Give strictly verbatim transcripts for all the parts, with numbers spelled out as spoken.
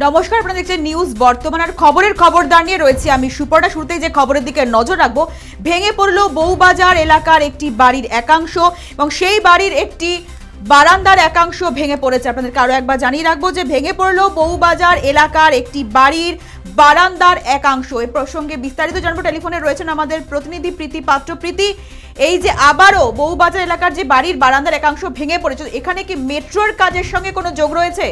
নমস্কার, আপনারা দেখছেন নিউজ বর্তমান আর খবরের খবরদার নিয়ে রয়েছে আমি সুপর্ণা। শুরুতেই যে খবরের দিকে নজর রাখবো, ভেঙে পড়ল বউবাজার এলাকার একটি বাড়ির একাংশ এবং সেই বাড়ির একটি বারান্দার একাংশ ভেঙে পড়েছে। আপনাদেরকে আরো একবার জানিয়ে রাখবো যে ভেঙে পড়ল বউবাজার এলাকার একটি বাড়ির বারান্দার একাংশ। এই প্রসঙ্গে বিস্তারিত জানবো। টেলিফোনে রয়েছেন আমাদের প্রতিনিধি প্রীতি পাত্র। প্রীতি, এই যে আবারও বউবাজার এলাকার যে বাড়ির বারান্দার একাংশ ভেঙে পড়েছে, এখানে কি মেট্রোর কাজের সঙ্গে কোনো যোগ রয়েছে?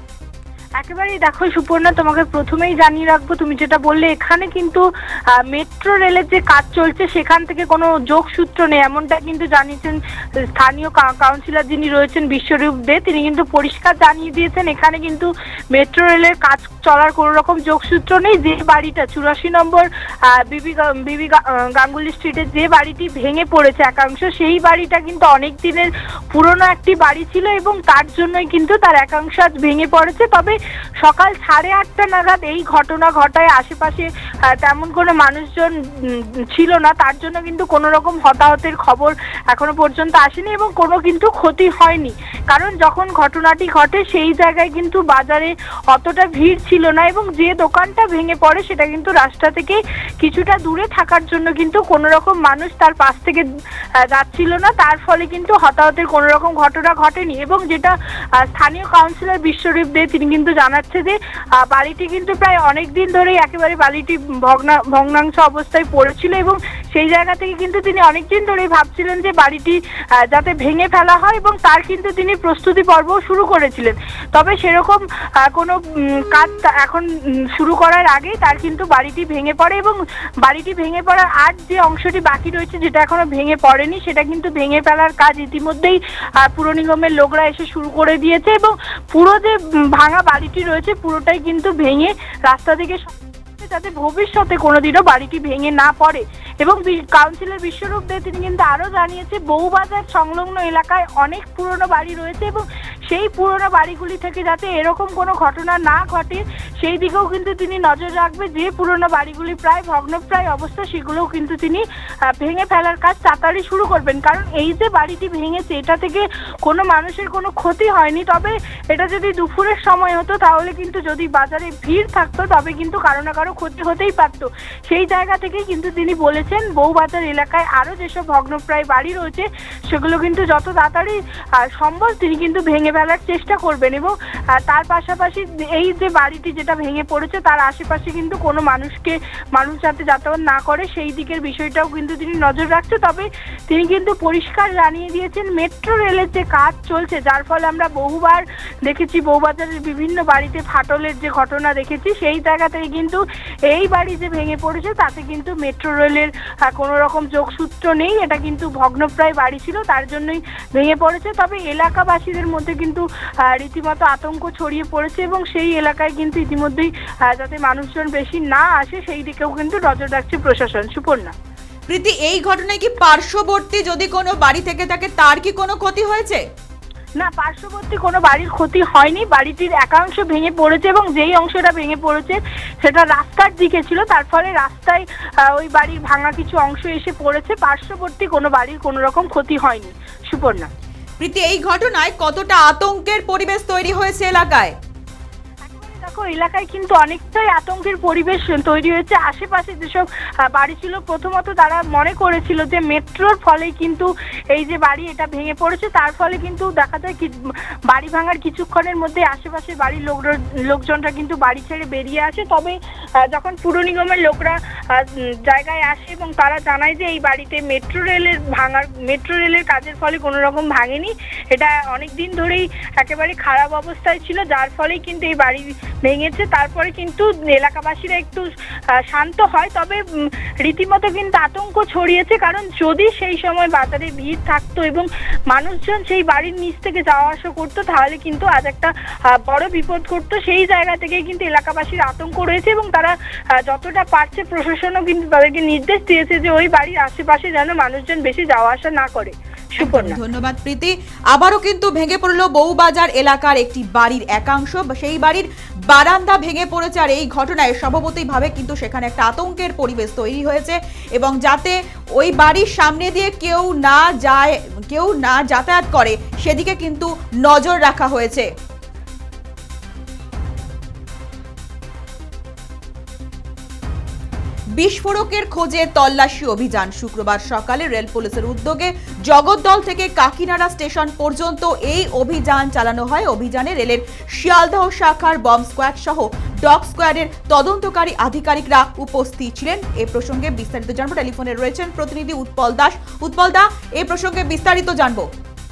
একেবারেই দেখো সুপর্ণা, তোমাকে প্রথমেই জানিয়ে রাখবো, তুমি যেটা বললে এখানে কিন্তু মেট্রো রেলের যে কাজ চলছে সেখান থেকে কোনো যোগসূত্র নেই, এমনটা কিন্তু জানিয়েছেন স্থানীয় কাউন্সিলর যিনি রয়েছেন বিশ্বরূপ দে। তিনি কিন্তু পরিষ্কার জানিয়ে দিয়েছেন এখানে কিন্তু মেট্রো রেলের কাজ চলার কোনো রকম যোগসূত্র নেই। যে বাড়িটা চুরাশি নম্বর বিবি বিবি গাঙ্গুলি স্ট্রিটের যে বাড়িটি ভেঙে পড়েছে একাংশ, সেই বাড়িটা কিন্তু অনেক দিনের পুরনো একটি বাড়ি ছিল এবং তার জন্যই কিন্তু তার একাংশ আজ ভেঙে পড়েছে। তবে সকাল সাড়ে আটটা নাগাদ এই ঘটনা ঘটায়, আশেপাশে তেমন কোনো মানুষজন ছিল না, তার জন্য কিন্তু কোনো রকম হতাহতের খবর এখনো পর্যন্ত আসেনি এবং কোনো কিন্তু ক্ষতি হয়নি। কারণ যখন ঘটনাটি ঘটে সেই জায়গায় কিন্তু বাজারে অতটা ভিড় ছিল না এবং যে দোকানটা ভেঙে পড়ে সেটা কিন্তু রাস্তা থেকে কিছুটা দূরে থাকার জন্য কিন্তু কোনো রকম মানুষ তার পাশ থেকে যাচ্ছিল না, তার ফলে কিন্তু হতাহতের কোনো রকম ঘটনা ঘটেনি। এবং যেটা স্থানীয় কাউন্সিলর বিশ্বরূপ দে তিনি কিন্তু জানাচ্ছে যে বাড়িটি কিন্তু প্রায় অনেক দিন ধরেই একেবারে বাড়িটি ভগ্না ভগ্নাংশ অবস্থায় পড়েছিল এবং সেই জায়গা থেকে কিন্তু তিনি অনেকদিন ধরেই ভাবছিলেন যে বাড়িটি যাতে ভেঙে ফেলা হয় এবং তার কিন্তু তিনি প্রস্তুতি পর্ব শুরু করেছিলেন। তবে সেরকম কোনো কাজ এখন শুরু করার আগেই তার কিন্তু বাড়িটি ভেঙে পড়ে এবং বাড়িটি ভেঙে পড়ার আর যে অংশটি বাকি রয়েছে যেটা এখনো ভেঙে পড়েনি সেটা কিন্তু ভেঙে ফেলার কাজ ইতিমধ্যেই পুর নিগমের লোকরা এসে শুরু করে দিয়েছে এবং পুরো যে ভাঙা বাড়িটি রয়েছে পুরোটাই কিন্তু ভেঙে রাস্তা থেকে যাতে ভবিষ্যতে কোনোদিনও বাড়িটি ভেঙে না পড়ে। এবং কাউন্সিলর বিশ্বরূপ দে তিনি কিন্তু আরো জানিয়েছে বউবাজার সংলগ্ন এলাকায় অনেক পুরনো বাড়ি রয়েছে এবং সেই পুরনো বাড়িগুলি থেকে যাতে এরকম কোনো ঘটনা না ঘটে সেই দিকেও কিন্তু তিনি নজর রাখবে। যে পুরনো বাড়িগুলি প্রায় ভগ্নপ্রায় অবস্থা সেগুলোও কিন্তু তিনি ভেঙে ফেলার কাজ তাড়াতাড়ি শুরু করবেন। কারণ এই যে বাড়িটি ভেঙেছে এটা থেকে কোনো মানুষের কোনো ক্ষতি হয়নি, তবে এটা যদি দুপুরের সময় হতো তাহলে কিন্তু যদি বাজারে ভিড় থাকতো তবে কিন্তু কারো না কারো ক্ষতি হতেই পারতো। সেই জায়গা থেকেই কিন্তু তিনি বলেছেন বউবাজার এলাকায় আরো যেসব ভগ্নপ্রায় বাড়ি রয়েছে সেগুলো কিন্তু যত তাড়াতাড়ি সম্ভব তিনি কিন্তু ভেঙে ফেলার চেষ্টা করবেন এবং তার পাশাপাশি এই যে বাড়িটি যেটা ভেঙে পড়েছে তার আশেপাশে কিন্তু কোনো মানুষকে মানুষ যাতে যাতায়াত না করে সেই দিকের বিষয়টাও কিন্তু তিনি নজর রাখছে। তবে তিনি কিন্তু পরিষ্কার জানিয়ে দিয়েছেন মেট্রো রেলের যে কাজ চলছে যার ফলে আমরা বহুবার দেখেছি বউবাজারের বিভিন্ন বাড়িতে ফাটলের যে ঘটনা দেখেছি, সেই জায়গা থেকে কিন্তু এই বাড়ি যে ভেঙে পড়েছে তাতে কিন্তু মেট্রো রেলের কোনো রকম যোগসূত্র নেই, এটা কিন্তু ভগ্নপ্রায় বাড়ি ছিল তার জন্যই ভেঙে পড়েছে। তবে এলাকাবাসীদের মধ্যে কিন্তু রীতিমতো আতঙ্ক ছড়িয়ে পড়েছে এবং সেই এলাকায় কিন্তু ইতিমধ্যেই যাতে মানুষজন বেশি না আসে সেই দিকেও কিন্তু নজর রাখছে প্রশাসন। সুপর্ণা। প্রীতি, এই ঘটনায় কি পার্শ্ববর্তী যদি কোনো বাড়ি থেকে থাকে তার কি কোনো ক্ষতি হয়েছে? না, পার্শ্ববর্তী কোনো বাড়ির ক্ষতি হয়নি, বাড়িটির একাংশ ভেঙে পড়েছে এবং যেই অংশটা ভেঙে পড়েছে সেটা রাস্তার দিকে ছিল, তার ফলে রাস্তায় ওই বাড়ির ভাঙা কিছু অংশ এসে পড়েছে, পার্শ্ববর্তী কোনো বাড়ির কোনো রকম ক্ষতি হয়নি। সুপর্ণা। প্রীতি, এই ঘটনায় কতটা আতঙ্কের পরিবেশ তৈরি হয়েছে এলাকায়? দেখো এলাকায় কিন্তু অনেকটাই আতঙ্কের পরিবেশ তৈরি হয়েছে। আশেপাশে যেসব বাড়ি ছিল প্রথমত তারা মনে করেছিল যে মেট্রোর ফলে কিন্তু এই যে বাড়ি এটা ভেঙে পড়েছে, তার ফলে কিন্তু দেখা যায় কি বাড়ি ভাঙার কিছুক্ষণের মধ্যে আশেপাশে বাড়ির লোক লোকজনরা কিন্তু বাড়ি ছেড়ে বেরিয়ে আসে। তবে যখন পুর নিগমের লোকরা জায়গায় আসে এবং তারা জানায় যে এই বাড়িতে মেট্রো রেলের ভাঙার মেট্রো রেলের কাজের ফলে কোনো রকম ভাঙেনি, এটা অনেক দিন ধরেই একেবারে খারাপ অবস্থায় ছিল যার ফলেই কিন্তু এই বাড়ি ভেঙেছে, তারপরে কিন্তু এলাকাবাসীরা একটু শান্ত হয়। তবে রীতিমতো কিন্তু আতঙ্ক ছড়িয়েছে, কারণ যদি সেই সময় বাজারে ভিড় থাকতো এবং মানুষজন সেই বাড়ির নিচ থেকে যাওয়া আসা করতো তাহলে কিন্তু আজ একটা বড় বিপদ ঘটতো। সেই জায়গা থেকে কিন্তু এলাকাবাসীর আতঙ্ক রয়েছে এবং তারা যতটা পারছে প্রশাসনও কিন্তু তাদেরকে নির্দেশ দিয়েছে যে ওই বাড়ির আশেপাশে যেন মানুষজন বেশি যাওয়া আসা না করে। ধন্যবাদ প্রীতি। আবারও কিন্তু ভেঙে পড়লো বউবাজার এলাকার একটি বাড়ির একাংশ, সেই বাড়ির বারান্দা ভেঙে পড়েছে আর এই ঘটনায় স্বভাবতইভাবে কিন্তু সেখানে একটা আতঙ্কের পরিবেশ তৈরি হয়েছে এবং যাতে ওই বাড়ির সামনে দিয়ে কেউ না যায়, কেউ না যাতায়াত করে সেদিকে কিন্তু নজর রাখা হয়েছে। বিস্ফোরকের খোঁজে তল্লাশি অভিযান। শুক্রবার সকালে রেল পুলিশের উদ্যোগে জগদ্দল থেকে কাকিনাড়া স্টেশন পর্যন্ত এই অভিযান চালানো হয়। অভিযানে রেলের শিয়ালদহ শাখার বম্ব স্কোয়াড সহ ডগ স্কোয়াডের তদন্তকারী আধিকারিকরা উপস্থিত ছিলেন। এ প্রসঙ্গে বিস্তারিত জানবো, টেলিফোনে রয়েছেন প্রতিনিধি উৎপল দাস। উৎপল দা, এই প্রসঙ্গে বিস্তারিত জানবো।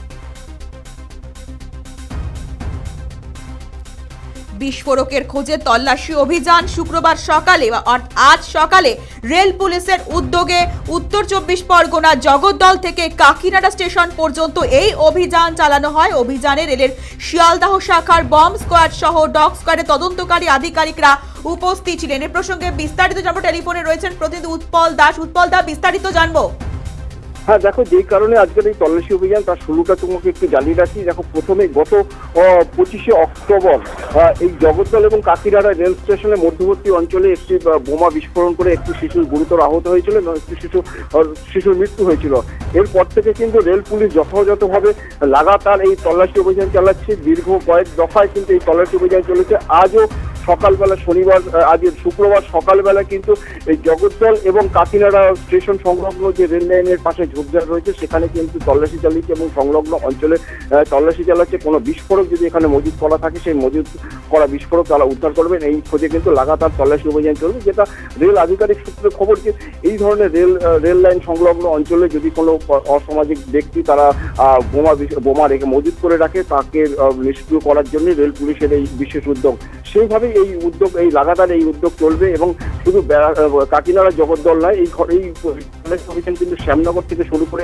বিস্ফোরকের খোঁজে তল্লাশি অভিযান শুক্রবার সকালে আজ সকালে রেল পুলিশের উদ্যোগে উত্তর চব্বিশ পরগনা জগদ্দল থেকে কাকিনাড়া স্টেশন পর্যন্ত এই অভিযান চালানো হয়। অভিযানে রেলের শিয়ালদহ শাখার বম্ব স্কোয়াড সহ ডগ স্কোয়াডের তদন্তকারী আধিকারিকরা উপস্থিত ছিলেন। এ প্রসঙ্গে বিস্তারিত জানবো, টেলিফোনে রয়েছেন প্রতিনিধি উৎপল দাস। উৎপল দা, বিস্তারিত জানবো। হ্যাঁ দেখো, যেই কারণে আজকের এই তল্লাশি অভিযান তার শুরুটা তোমাকে একটু জানিয়ে রাখি। দেখো, প্রথমে গত পঁচিশে অক্টোবর এই জগদ্দল এবং কাকিনাড়া রেল স্টেশনের মধ্যবর্তী অঞ্চলে একটি বোমা বিস্ফোরণ করে একটি শিশু গুরুতর আহত হয়েছিল এবং একটি শিশু শিশুর মৃত্যু হয়েছিল। এরপর থেকে কিন্তু রেল পুলিশ যথাযথভাবে লাগাতার এই তল্লাশি অভিযান চালাচ্ছে। দীর্ঘ কয়েক দফায় কিন্তু এই তল্লাশি অভিযান চলেছে। আজও সকালবেলা, শনিবার আজ শুক্রবার সকালবেলা কিন্তু এই জগদ্দল এবং কাকিনাড়া স্টেশন সংলগ্ন যে রেল লাইনের পাশে ঝোপঝাড় রয়েছে সেখানে কিন্তু তল্লাশি চালিয়েছে এবং সংলগ্ন অঞ্চলে তল্লাশি চালাচ্ছে। কোনো বিস্ফোরক যদি এখানে মজুত করা থাকে সেই মজুত করা বিস্ফোরক তারা উদ্ধার করবেন। এই খোঁজে কিন্তু লাগাতার তল্লাশি অভিযান চলবে। যেটা রেল আধিকারিক সূত্রে খবর যে এই ধরনের রেল রেল লাইন সংলগ্ন অঞ্চলে যদি কোনো অসামাজিক ব্যক্তি তারা বোমা বোমা রেখে মজুত করে রাখে তাকে নিষ্ক্রিয় করার জন্য রেল পুলিশের এই বিশেষ উদ্যোগ। সেইভাবেই এই উদ্যোগ এই লাগাতার এই উদ্যোগ চলবে এবং শুধু কাকিনাড়া জগদ্দল নয়, এই এই অভিযান কিন্তু শ্যামনগর থেকে শুরু করে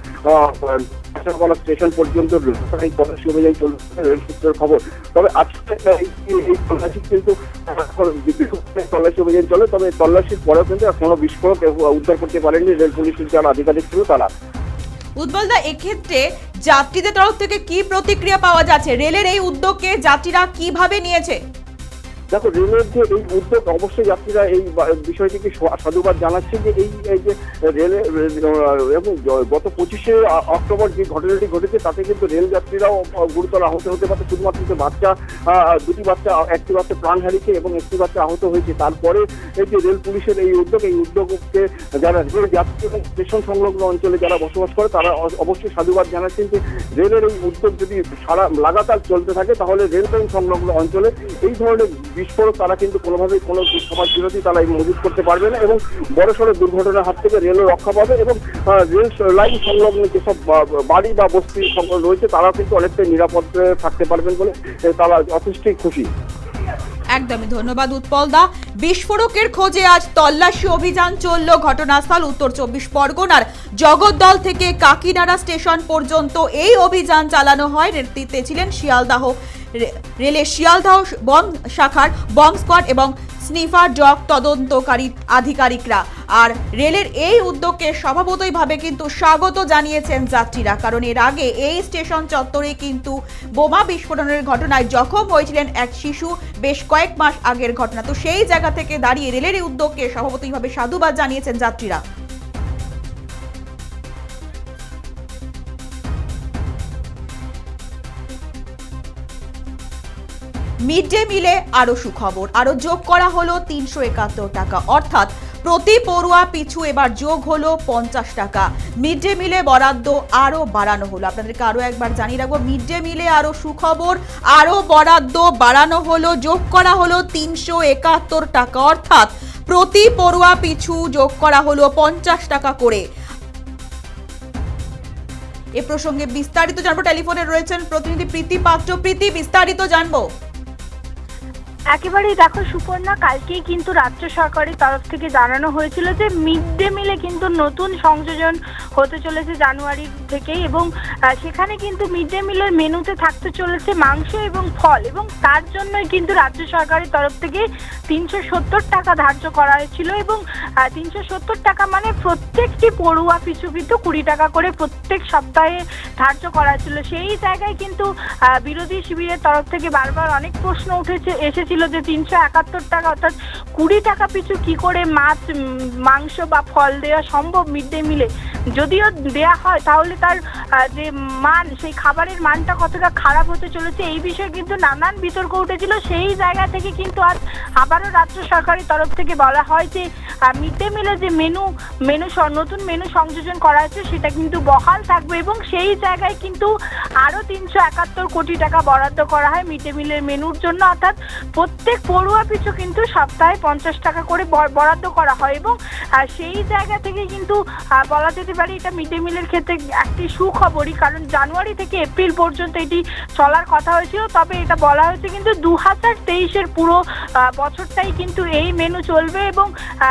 স্টেশন পর্যন্ত এই তল্লাশি অভিযান চলছে রেল সূত্রের খবর। তবে আজকে এই তল্লাশি কিন্তু তল্লাশি অভিযান চলে, তবে তল্লাশির পরেও কিন্তু কোনো বিস্ফোরক উদ্ধার করতে পারেনি রেল পুলিশের যারা আধিকারিক ছিল তারা। উৎপল দা, এক্ষেত্রে যাত্রীদের তরফ থেকে কি প্রতিক্রিয়া পাওয়া যাচ্ছে? রেলের এই উদ্যোগকে যাত্রীরা কিভাবে নিয়েছে? দেখো, রেলের যে এই উদ্যোগ অবশ্যই যাত্রীরা এই বিষয়টিকে সাধুবাদ জানাচ্ছে যে এই যে রেলে এবং গত পঁচিশে অক্টোবর যে ঘটনাটি ঘটেছে তাতে কিন্তু রেল যাত্রীরাও গুরুতর আহত হতে পারে। শুধুমাত্র যে বাচ্চা দুটি বাচ্চা একটি বাচ্চা প্রাণ হারিয়েছে এবং একটি বাচ্চা আহত হয়েছে। তারপরে এই যে রেল পুলিশের এই উদ্যোগ, এই উদ্যোগকে যারা রেল যাত্রী এবং স্টেশন সংলগ্ন অঞ্চলে যারা বসবাস করে তারা অবশ্যই সাধুবাদ জানাচ্ছেন যে রেলের এই উদ্যোগ যদি সারা লাগাতার চলতে থাকে তাহলে রেল লাইন সংলগ্ন অঞ্চলে এই ধরনের বিস্ফোরক তারা কিন্তু কোনোভাবেই কোনো সমাজ বিরোধী তারা মজুত করতে পারবে না এবং বড়সড় দুর্ঘটনার হাত থেকে রেলও রক্ষা পাবে এবং রেল লাইন সংলগ্ন যেসব বাড়ি বা বস্তি সকল রয়েছে তারাও কিন্তু অনেকটাই নিরাপদ থাকতে পারবেন বলে তারা যথেষ্টই খুশি। একদমই ধন্যবাদ উৎপল দা। বিস্ফোরকের খোঁজে আজ তল্লাশি অভিযান চলল ঘটনাস্থল উত্তর চব্বিশ পরগনার জগদ্দল থেকে কাকিনাড়া স্টেশন পর্যন্ত এই অভিযান চালানো হয়। নেতৃত্বে ছিলেন শিয়ালদহ রেলের শিয়ালদহ বন শাখার বম্ব স্কোয়াড এবং স্নিফার ডগ তদন্তকারী আধিকারিকরা। আর রেলের এই উদ্যোগকে স্বভাবতইভাবে কিন্তু স্বাগত জানিয়েছেন যাত্রীরা, কারণ এর আগে এই স্টেশন চত্বরে কিন্তু বোমা বিস্ফোরণের ঘটনায় জখম হয়েছিলেন এক শিশু বেশ কয়েক মাস আগের ঘটনা। তো সেই জায়গা থেকে দাঁড়িয়ে রেলের এই উদ্যোগকে স্বভাবতইভাবে সাধুবাদ জানিয়েছেন যাত্রীরা। মিড ডে মিলে আরো সুখবর, আরো যোগ করা হলো তিনশো একাত্তর টাকা, অর্থাৎ প্রতি পড়ুয়া পিছু এবার যোগ হলো পঞ্চাশ টাকা। মিড ডে মিলে বরাদ্দ আরো বাড়ানো হলো। আপনাদেরকে আরো একবার জানিয়ে রাখবো, মিড ডে মিলে আরো সুখবর, আরো বরাদ্দ বাড়ানো হলো, যোগ করা হলো তিনশো একাত্তর টাকা, অর্থাৎ প্রতি পড়ুয়া পিছু যোগ করা হলো পঞ্চাশ টাকা করে। এ প্রসঙ্গে বিস্তারিত জানবো, টেলিফোনে রয়েছেন প্রতিনিধি প্রীতি পাত্র। প্রীতি, বিস্তারিত জানবো। একেবারেই দেখো সুপর্ণা, কালকেই কিন্তু রাজ্য সরকারের তরফ থেকে জানানো হয়েছিল যে মিড ডে মিলে কিন্তু নতুন সংযোজন হতে চলেছে জানুয়ারি থেকেই এবং সেখানে কিন্তু মিড ডে মিলের মেনুতে থাকতে চলেছে মাংস এবং ফল এবং তার জন্যই কিন্তু রাজ্য সরকারের তরফ থেকে তিনশো সত্তর টাকা ধার্য করা হয়েছিল এবং তিনশো সত্তর টাকা মানে প্রত্যেকটি পড়ুয়া পিছু কিন্তু কুড়ি টাকা করে প্রত্যেক সপ্তাহে ধার্য করা ছিল। সেই জায়গায় কিন্তু বিরোধী শিবিরের তরফ থেকে বারবার অনেক প্রশ্ন উঠেছে এসেছে যে তিনশো একাত্তর টাকা অর্থাৎ কুড়ি টাকা পিছু কি করে মাছ মাংস বা ফল দেওয়া সম্ভব মিড ডে মিলে। যদিও দেয়া হয় তাহলে তার যে মান, সেই খাবারের মানটা কতটা খারাপ হতে চলেছে এই বিষয়ে কিন্তু নানান বিতর্ক উঠেছিল। সেই জায়গা থেকে কিন্তু আজ আবারও রাজ্য সরকারের তরফ থেকে বলা হয় যে মিড ডে মিলের যে মেনু মেনু নতুন মেনু সংযোজন করা হয়েছে সেটা কিন্তু বহাল থাকবে এবং সেই জায়গায় কিন্তু আরও তিনশো একাত্তর কোটি টাকা বরাদ্দ করা হয় মিড ডে মিলের মেনুর জন্য। অর্থাৎ প্রত্যেক পড়ুয়া পিছু কিন্তু সপ্তাহে পঞ্চাশ টাকা করে বরাদ্দ করা হয় এবং সেই জায়গা থেকে কিন্তু বলা যেতে পারে এটা মিড ডে মিলের ক্ষেত্রে একটি সুখবরই, কারণ জানুয়ারি থেকে এপ্রিল পর্যন্ত এটি চলার কথা হয়েছিল। তবে এটা বলা হয়েছে কিন্তু দু হাজার তেইশের পুরো বছরটাই কিন্তু এই মেনু চলবে এবং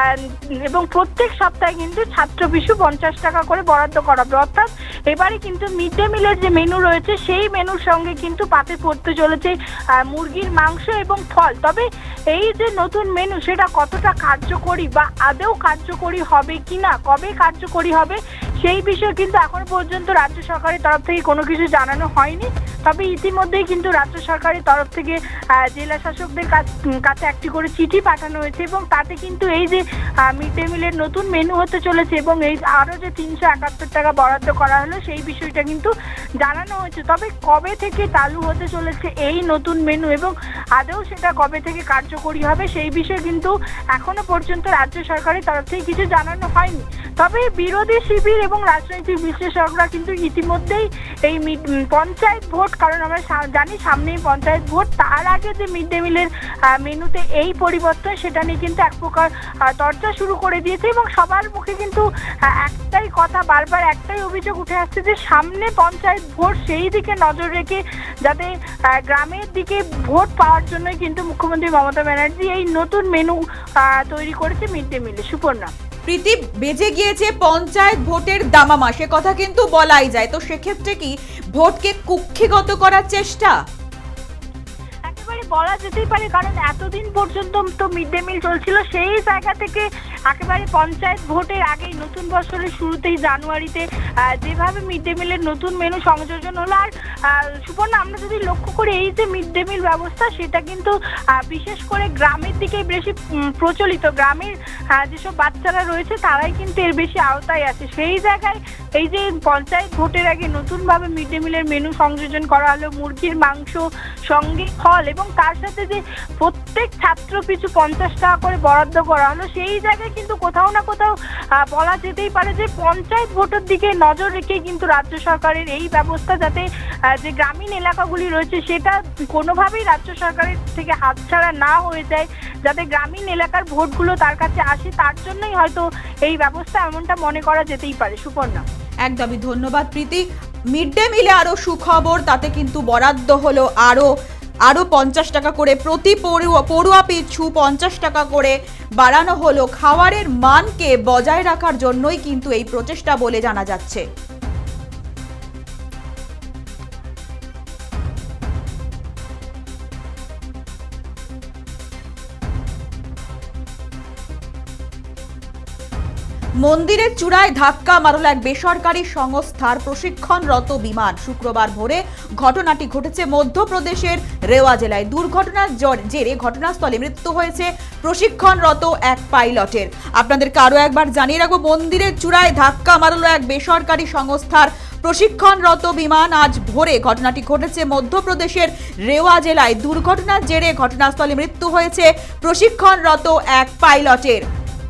এবং প্রত্যেক সপ্তাহে কিন্তু ছাত্র পিছু পঞ্চাশ টাকা করে বরাদ্দ করা হবে। অর্থাৎ এবারে কিন্তু মিড ডে মিলের যে মেনু রয়েছে সেই মেনুর সঙ্গে কিন্তু পাতে পড়তে চলেছে মুরগির মাংস এবং ফল। তবে এই যে নতুন মেনু সেটা কতটা কার্যকরী বা আদৌ কার্যকরী হবে কিনা, কবে কার্যকরী হবে সেই বিষয়ে কিন্তু এখনো পর্যন্ত রাজ্য সরকারের তরফ থেকে কোনো কিছু জানানো হয়নি। তবে ইতিমধ্যেই কিন্তু রাজ্য সরকারের তরফ থেকে জেলা শাসকদের কাছে একটি করে চিঠি পাঠানো হয়েছে এবং তাতে কিন্তু এই যে মিড ডে মিলের নতুন মেনু হতে চলেছে এবং এই আরও যে তিনশো একাত্তর টাকা বরাদ্দ করা হলো সেই বিষয়টা কিন্তু জানানো হয়েছে। তবে কবে থেকে চালু হতে চলেছে এই নতুন মেনু এবং আদৌ সেটা কবে থেকে কার্যকরী হবে সেই বিষয়ে কিন্তু এখনো পর্যন্ত রাজ্য সরকারের তরফ থেকে কিছু জানানো হয়নি। তবে বিরোধী শিবির এবং রাজনৈতিক বিশ্লেষকরা কিন্তু ইতিমধ্যেই এই পঞ্চায়েত ভোট, কারণ আমরা জানি সামনেই পঞ্চায়েত ভোট, তার আগে যে মিড ডে মিলের মেনুতে এই পরিবর্তন সেটা নিয়ে কিন্তু এক প্রকার চর্চা শুরু করে দিয়েছে এবং সবার মুখে কিন্তু একটাই কথা, বারবার একটাই অভিযোগ উঠে আসছে যে সামনে পঞ্চায়েত ভোট, সেই দিকে নজর রেখে যাতে গ্রামের দিকে ভোট পাওয়ার জন্যই কিন্তু মুখ্যমন্ত্রী মমতা ব্যানার্জি এই নতুন মেনু তৈরি করেছে মিড ডে মিলে। সুপর্ণা, প্রীতি, বেজে গিয়েছে পঞ্চায়েত ভোটের দামামা, সে কথা কিন্তু বলাই যায়। তো সেক্ষেত্রে কি ভোটকে কুক্ষিগত করার চেষ্টা? একেবারে বলা যেতেই পারে, কারণ এতদিন পর্যন্ত তো মিড ডে মিল চলছিল, সেই জায়গা থেকে একেবারে পঞ্চায়েত ভোটের আগেই নতুন বছরের শুরুতেই জানুয়ারিতে যেভাবে মিড ডে মিলের নতুন মেনু সংযোজন হলো। আর সুপর্ণা, আমরা যদি লক্ষ্য করি এই যে মিড ডে মিল ব্যবস্থা সেটা কিন্তু বিশেষ করে গ্রামের দিকেই বেশি প্রচলিত। গ্রামের যেসব বাচ্চারা রয়েছে তারাই কিন্তু এর বেশি আওতায় আছে। সেই জায়গায় এই যে পঞ্চায়েত ভোটের আগে নতুনভাবে মিড ডে মিলের মেনু সংযোজন করা হলো, মুরগির মাংস সঙ্গে ফল এবং তার সাথে যে প্রত্যেক ছাত্র পিছু পঞ্চাশ টাকা করে বরাদ্দ করা হলো, সেই জায়গায় কিন্তু কোথাও না কোথাও বলা যেতেই পারে যে পঞ্চায়েত ভোটের দিকে নজর রেখে কিন্তু রাজ্য সরকারের এই ব্যবস্থা, যাতে যে গ্রামীণ এলাকাগুলি রয়েছে সেটা কোনোভাবেই রাজ্য সরকারের থেকে হাতছাড়া না হয়ে যায়, যাতে গ্রামীণ এলাকার ভোটগুলো তার কাছে আসে, তার জন্যই হয়তো এই ব্যবস্থা এমনটা মনে করা যেতেই পারে। সুপর্ণা, একদমই ধন্যবাদ প্রীতি। মিড ডে মিলে আরো সুখবর, তাতে কিন্তু বরাদ্দ হলো আরো আরো পঞ্চাশ টাকা করে প্রতি পড়ুয়া পিছু পঞ্চাশ টাকা করে বাড়ানো হলো। খাবারের মানকে বজায় রাখার জন্যই কিন্তু এই প্রচেষ্টা বলে জানা যাচ্ছে। মন্দিরের চূড়ায় ধাক্কা মারল এক বেসরকারি সংস্থার প্রশিক্ষণরত বিমান। শুক্রবার ভোরে ঘটনাটি ঘটেছে মধ্যপ্রদেশের রেওয়া জেলায়। দুর্ঘটনার জেরে ঘটনাস্থলে মৃত্যু হয়েছে প্রশিক্ষণরত এক পাইলটের। আপনাদেরকে আরো একবার জানিয়ে রাখবো, মন্দিরের চূড়ায় ধাক্কা মারল এক বেসরকারি সংস্থার প্রশিক্ষণরত বিমান। আজ ভোরে ঘটনাটি ঘটেছে মধ্যপ্রদেশের রেওয়া জেলায়। দুর্ঘটনার জেরে ঘটনাস্থলে মৃত্যু হয়েছে প্রশিক্ষণরত এক পাইলটের।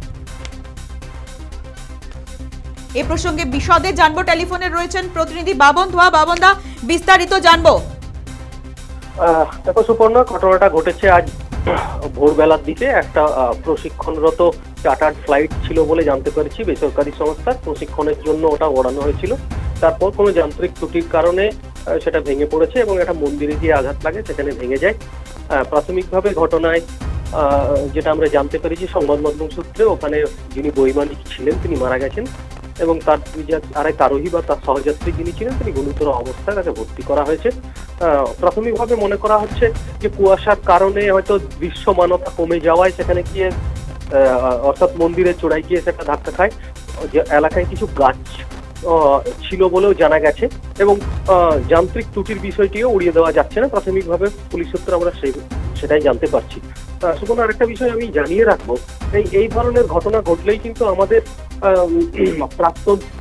এ প্রসঙ্গে বিশদে জানবো, টেলিফোনে রয়েছেন প্রতিনিধি বাবন ধোয়া। বাবনদা, বিস্তারিত জানবো। দেখো সুপর্ণা, ঘটনাটা ঘটেছে আজ ভোরবেলার দিকে। একটা প্রশিক্ষণরত চার্টার্ড ফ্লাইট ছিল বলে জানতে পেরেছি। বেসরকারি সংস্থার প্রশিক্ষণের জন্য ওটা ওড়ানো হয়েছিল। তারপর কোনো যান্ত্রিক ত্রুটির কারণে সেটা ভেঙে পড়েছে এবং একটা মন্দিরে গিয়ে আঘাত লাগে, সেখানে ভেঙে যায়। প্রাথমিকভাবে ঘটনায় যেটা আমরা জানতে পেরেছি সংবাদ মাধ্যম সূত্রে, ওখানে যিনি বৈমানিক ছিলেন তিনি মারা গেছেন এবং তার আরেক আরোহী বা তার সহযাত্রী যিনি ছিলেন তিনি গুরুতর অবস্থায় তাকে ভর্তি করা হয়েছে। প্রাথমিকভাবে মনে করা হচ্ছে যে কুয়াশার কারণে হয়তো দৃশ্যমানতা কমে যাওয়ায় সেখানে গিয়ে অর্থাৎ মন্দিরের চূড়ায় গিয়ে সেটা ধাক্কা খায়। যে এলাকায় কিছু গাছ ছিল বলেও জানা গেছে এবং যান্ত্রিক ত্রুটির বিষয়টিও উড়িয়ে দেওয়া যাচ্ছে না। প্রাথমিকভাবে পুলিশ সূত্রে আমরা সেই সেটাই জানতে পারছি। সুতরাং আরেকটা বিষয় আমি জানিয়ে রাখবো, এই এই ধরনের ঘটনা ঘটলেই কিন্তু আমাদের প্রাক্তন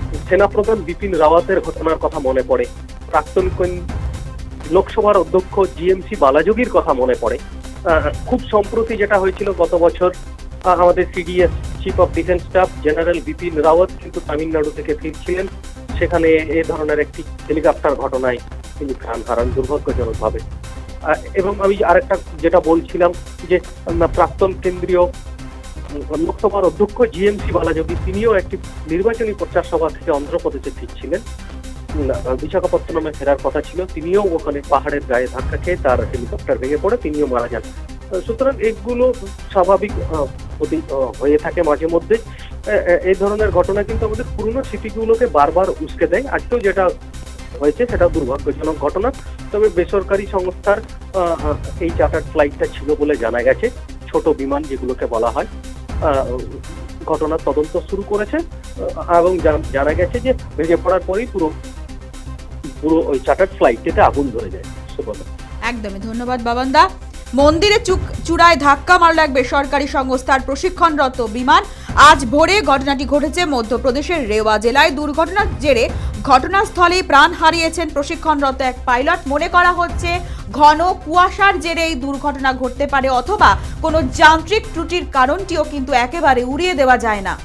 সেনাপ্রধান বিপিন রাওয়াতের ঘটনার কথা মনে পড়ে, প্রাক্তন লোকসভার অধ্যক্ষ জিএমসি বালাযোগীর কথা মনে পড়ে। খুব সম্প্রতি যেটা হয়েছিল গত বছর, আমাদের CDS chief of defence staff general Bipin Rawat কিন্তু তামিলনাড়ু থেকে ফিরছিলেন, সেখানে এ ধরনের একটি হেলিকপ্টার ঘটনায় তিনি প্রাণ হারান দুর্ভাগ্যজনকভাবে। এবং আমি আরেকটা যেটা বলছিলাম যে প্রাক্তন কেন্দ্রীয় লোকসভার অধ্যক্ষ জিএমসি বালাযোগী তিনিও একটি নির্বাচনী প্রচার সভা থেকে অন্ধ্রপ্রদেশে ফিরছিলেন, বিশাখাপত্তনমে ফেরার কথা ছিল, তিনিও ওখানে পাহাড়ের গায়ে ধাক্কা খেয়ে তার হেলিকপ্টার ভেঙে পড়ে তিনিও মারা যান। সুতরাং এগুলো স্বাভাবিক হয়ে থাকে মাঝে মধ্যে। এই ধরনের ঘটনা কিন্তু আমাদের পুরনো স্মৃতিগুলোকে বারবার উস্কে দেয়। আজকেও যেটা হয়েছে সেটা দুর্ভাগ্যজনক ঘটনা, তবে বেসরকারি সংস্থার এই চার্টার্ড ফ্লাইটটা ছিল বলে জানা গেছে, ছোট বিমান যেগুলোকে বলা হয়। ঘটনার তদন্ত শুরু করেছে এবং জানা গেছে যে ভেঙে পড়ার পরেই পুরো পুরো ওই চার্টার্ড ফ্লাইটটিতে আগুন ধরে যায়। একদমই ধন্যবাদ বাবানদা। মন্দিরে চূড়ায় ধাক্কা মারল এক বেসরকারি সংস্থার প্রশিক্ষণরত বিমান। আজ ভোরে ঘটনাটি ঘটেছে মধ্যপ্রদেশের রেওয়া জেলায়। দুর্ঘটনার জেরে ঘটনাস্থলে প্রাণ হারিয়েছেন প্রশিক্ষণরত এক পাইলট। মনে করা হচ্ছে ঘন কুয়াশার জেরে এই দুর্ঘটনা ঘটতে পারে, অথবা কোনো যান্ত্রিক ত্রুটির কারণটিও কিন্তু একেবারে উড়িয়ে দেওয়া যায় না।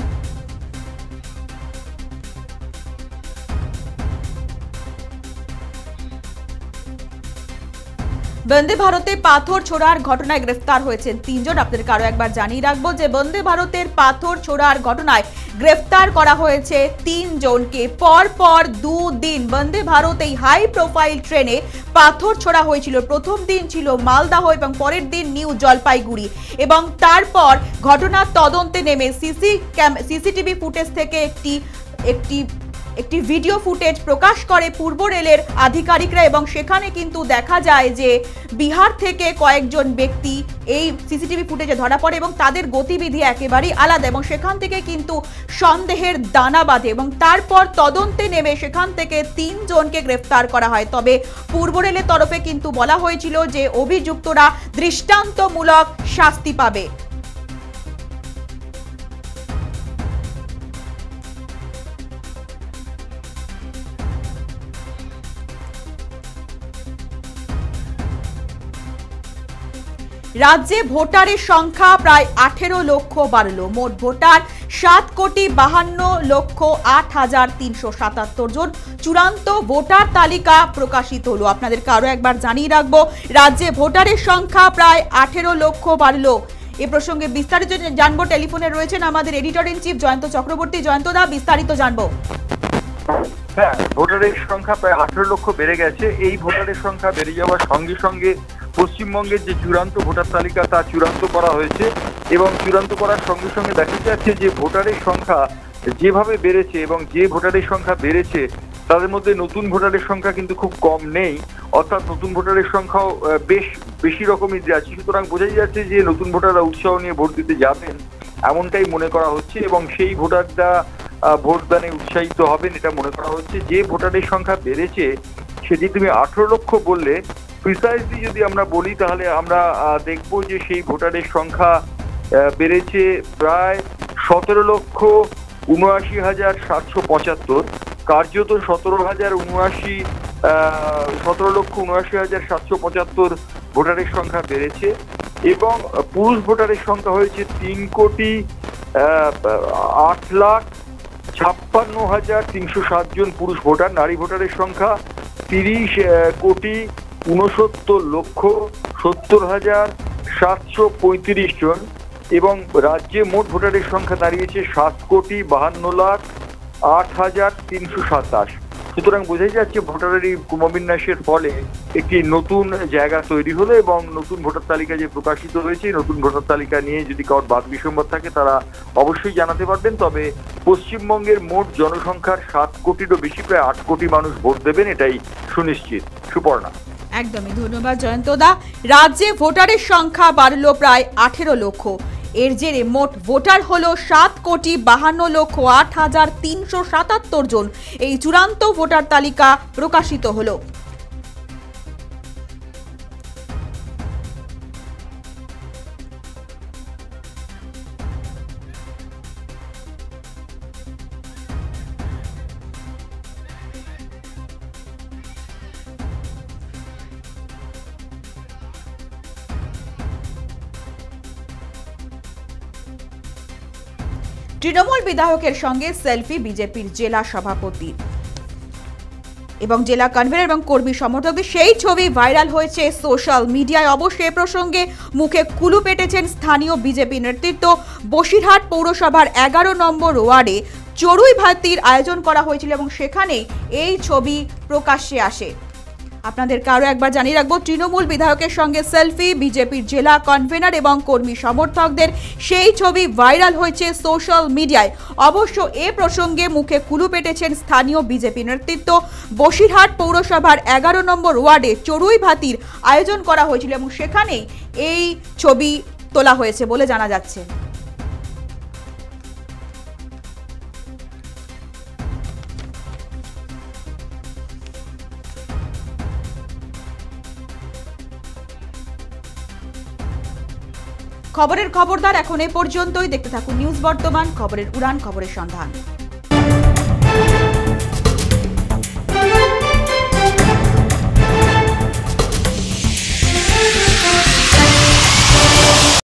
বন্দে ভারতে পাথর ছোড়ার ঘটনায় গ্রেফতার হয়েছেন তিনজন। আপনাদেরকে আরো একবার জানিয়ে রাখবো যে বন্দে ভারতের পাথর ছোড়ার ঘটনায় গ্রেফতার করা হয়েছে তিনজনকে। পর পর দুদিন বন্দে ভারত এই হাই প্রোফাইল ট্রেনে পাথর ছোড়া হয়েছিল। প্রথম দিন ছিল মালদাহ এবং পরের দিন নিউ জলপাইগুড়ি, এবং তারপর ঘটনার তদন্তে নেমে সিসি সিসিটিভি ফুটেজ থেকে একটি একটি একটি ভিডিও ফুটেজ প্রকাশ করে পূর্ব রেলের আধিকারিকরা, এবং সেখানে কিন্তু দেখা যায় যে বিহার থেকে কয়েকজন ব্যক্তি এই সিসিটিভি ফুটেজে ধরা পড়ে এবং তাদের গতিবিধি একেবারেই আলাদা, এবং সেখান থেকে কিন্তু সন্দেহের দানা বাঁধে এবং তারপর তদন্তে নেমে সেখান থেকে তিনজনকে গ্রেফতার করা হয়। তবে পূর্ব রেলের তরফে কিন্তু বলা হয়েছিল যে অভিযুক্তরা দৃষ্টান্তমূলক শাস্তি পাবে। রাজ্যে ভোটারের সংখ্যা প্রায় আঠেরো লক্ষ বাড়ল। মোট ভোটার সাত কোটি বাহান্ন লক্ষ আট হাজার তিনশো সাতাত্তর জন। চূড়ান্ত ভোটার তালিকা প্রকাশিত হলো। আপনাদেরকে আরো একবার জানিয়ে রাখবো, রাজ্যে ভোটারের সংখ্যা প্রায় আঠেরো লক্ষ বাড়ল। এ প্রসঙ্গে বিস্তারিত জানবো। টেলিফোনে রয়েছেন আমাদের editor in chief Joyanta Chakraborty. Joyanta দা, বিস্তারিত জানবো। হ্যাঁ, ভোটারের সংখ্যা প্রায় আঠেরো লক্ষ বেড়ে গেছে। এই ভোটারের সংখ্যা বেড়ে যাওয়ার সঙ্গে সঙ্গে পশ্চিমবঙ্গের যে চূড়ান্ত ভোটার তালিকা তা চূড়ান্ত করা হয়েছে, এবং চূড়ান্ত করার সঙ্গে সঙ্গে দেখা যাচ্ছে যে ভোটারের সংখ্যা যেভাবে বেড়েছে এবং যে ভোটারের সংখ্যা বেড়েছে তাদের মধ্যে নতুন ভোটারের সংখ্যা কিন্তু খুব কম নেই, অর্থাৎ নতুন ভোটারের সংখ্যাও বেশ বেশি রকমই আছে। সুতরাং বোঝাই যাচ্ছে যে নতুন ভোটাররা উৎসাহ নিয়ে ভোট দিতে যাবেন এমনটাই মনে করা হচ্ছে, এবং সেই ভোটাররা ভোটদানে উৎসাহিত হবেন এটা মনে করা হচ্ছে। যে ভোটারের সংখ্যা বেড়েছে সেটি তুমি আঠেরো লক্ষ বললে, প্রিসাইজলি যদি আমরা বলি তাহলে আমরা দেখব যে সেই ভোটারের সংখ্যা বেড়েছে প্রায় সতেরো লক্ষ উনআশি হাজার সাতশো পঁচাত্তর। কার্যত সতেরো হাজার উনআশি সতেরো লক্ষ উনআশি হাজার সাতশো পঁচাত্তর ভোটারের সংখ্যা বেড়েছে, এবং পুরুষ ভোটারের সংখ্যা হয়েছে তিন কোটি আট লাখ ছাপ্পান্ন হাজার তিনশো সাত জন পুরুষ ভোটার। নারী ভোটারের সংখ্যা তিরিশ কোটি ঊনসত্তর লক্ষ সত্তর হাজার সাতশো পঁয়ত্রিশ জন, এবং রাজ্যে মোট ভোটারের সংখ্যা দাঁড়িয়েছে সাত কোটি বাহান্ন লাখ আট হাজার তিনশো সাতাশ। সুতরাং বোঝাই যাচ্ছে ভোটারের এই ক্রমবিন্যাসের ফলে একটি নতুন জায়গা তৈরি হলো, এবং নতুন ভোটার তালিকা যে প্রকাশিত হয়েছে নতুন ভোটার তালিকা নিয়ে যদি কারোর বাদ বিসম্বাদ থাকে তারা অবশ্যই জানাতে পারবেন। তবে পশ্চিমবঙ্গের মোট জনসংখ্যার সাত কোটিরও বেশি, প্রায় আট কোটি মানুষ ভোট দেবেন এটাই সুনিশ্চিত। সুপর্ণা। একদমই ধন্যবাদ জয়ন্তদা। রাজ্যে ভোটারের সংখ্যা বাড়ল প্রায় আঠেরো লক্ষ। এর জেরে মোট ভোটার হলো সাত কোটি বাহান্ন লক্ষ আট হাজার তিনশো সাতাত্তর জন। এই চূড়ান্ত ভোটার তালিকা প্রকাশিত হলো। তৃণমূল বিধায়কের সঙ্গে সেলফি বিজেপির জেলা সভাপতি এবং জেলা কনভেনর এবং কর্মী সমর্থকদের সেই ছবি ভাইরাল হয়েছে সোশ্যাল মিডিয়ায়। অবশ্যই এ প্রসঙ্গে মুখে কুলু পেটেছেন স্থানীয় বিজেপি নেতৃত্ব। বসিরহাট পৌরসভার এগারো নম্বর ওয়ার্ডে চড়ুই ভাতির আয়োজন করা হয়েছিল এবং সেখানেই এই ছবি প্রকাশ্যে আসে। আপনাদেরকে আরও একবার জানিয়ে রাখবো, তৃণমূল বিধায়কের সঙ্গে সেলফি বিজেপির জেলা কনভেনর এবং কর্মী সমর্থকদের সেই ছবি ভাইরাল হয়েছে সোশ্যাল মিডিয়ায়। অবশ্য এ প্রসঙ্গে মুখে কুলু পেটেছেন স্থানীয় বিজেপি নেতৃত্ব। বসিরহাট পৌরসভার এগারো নম্বর ওয়ার্ডে চড়ুই ভাতির আয়োজন করা হয়েছিল এবং সেখানেই এই ছবি তোলা হয়েছে বলে জানা যাচ্ছে। খবরের খবরদার এখন এ পর্যন্তই। দেখতে থাকুন নিউজ বর্তমান, খবরের উড়ান, খবরের সন্ধান।